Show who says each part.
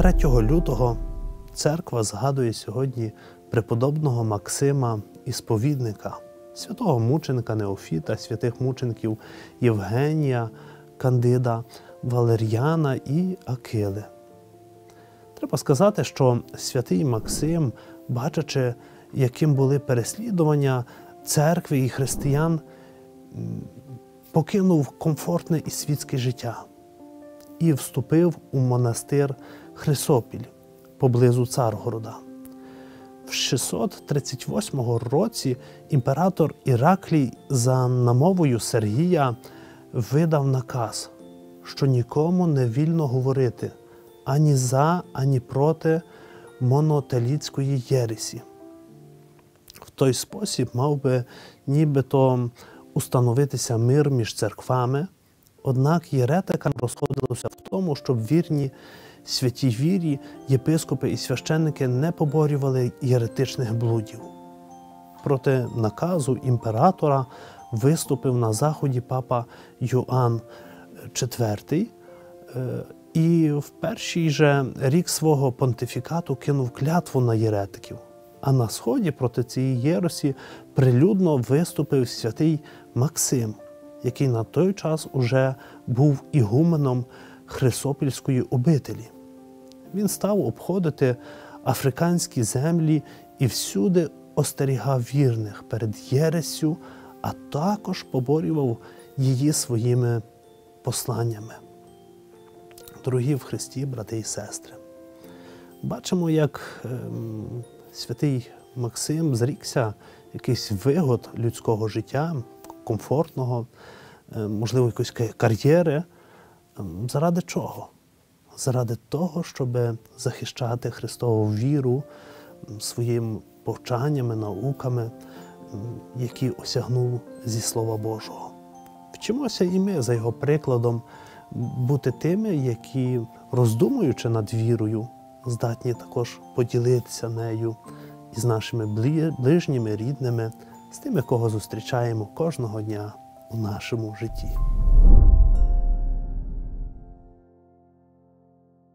Speaker 1: 3 лютого церква згадує сьогодні преподобного Максима Ісповідника, святого мученика Неофіта, святих мучеників Євгенія, Кандида, Валер'яна і Акили. Треба сказати, що святий Максим, бачачи, яким були переслідування церкви і християн, покинув комфортне і світське життя і вступив у монастир Хрисопіль поблизу Царгорода. В 638 році імператор Іраклій за намовою Сергія видав наказ, що нікому не вільно говорити ані за, ані проти монотелітської єресі. В той спосіб мав би нібито установитися мир між церквами, однак єретикам розходилося в тому, щоб вірні святій вірі єпископи і священники не поборювали єретичних блудів. Проти наказу імператора виступив на Заході папа Йоанн IV і в перший же рік свого понтифікату кинув клятву на єретиків. А на Сході проти цієї єресі прилюдно виступив святий Максим, який на той час уже був ігуменом Хрисопільської обителі. Він став обходити африканські землі і всюди остерігав вірних перед єрессю, а також поборював її своїми посланнями. Дорогі в Христі, брати і сестри, бачимо, як святий Максим зрікся якихось вигод людського життя, комфортного, можливо, якоїсь кар'єри. Заради чого? Заради того, щоб захищати Христову віру своїми повчаннями, науками, які осягнув зі Слова Божого. Вчимося і ми за його прикладом бути тими, які, роздумуючи над вірою, здатні також поділитися нею із нашими ближніми, рідними, з тими, кого зустрічаємо кожного дня у нашому житті.